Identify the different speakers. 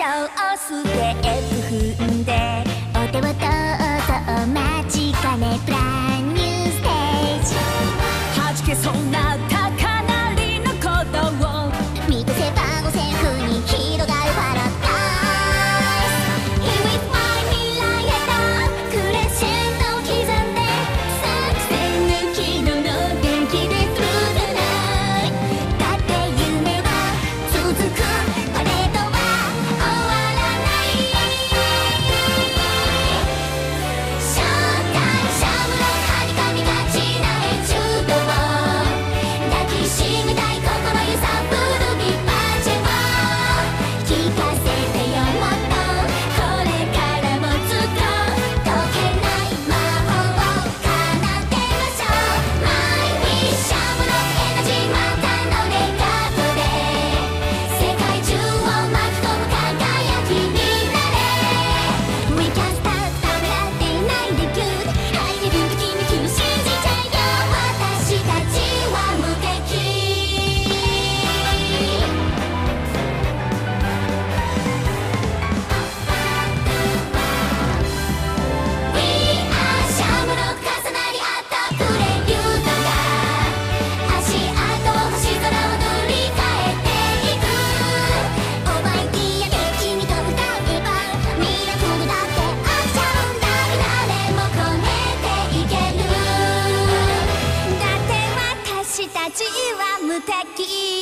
Speaker 1: ショーステップ踏んでお手をどうぞお待ちかねブランニューステージ弾けそうな高鳴りの鼓動を見通せば五線譜に広がるパラダイス Here with my 未来へとクレッシェンドを刻んで作戦抜きの元気で Through the night だって夢は続くパレードは終わらないショータイムシャムのはにかみがちなエチュードを抱きしめたい心揺さぶるビバーチェを聞かせてよもっとこれからもずっと解けない魔法を奏でましょう My wish シャムのエナジーまたのレガートで世界中を巻き込む輝きになれ We can start ためらっていないで Good ハイレベル的に君信じてよ私たちは無敵 We are シャムの重なり合ったプレリュードが足跡を星空を塗り替えていくオーバイディアで君と歌えばミラクルだって起きちゃうんだ誰も超えていけるだって私たちは無敵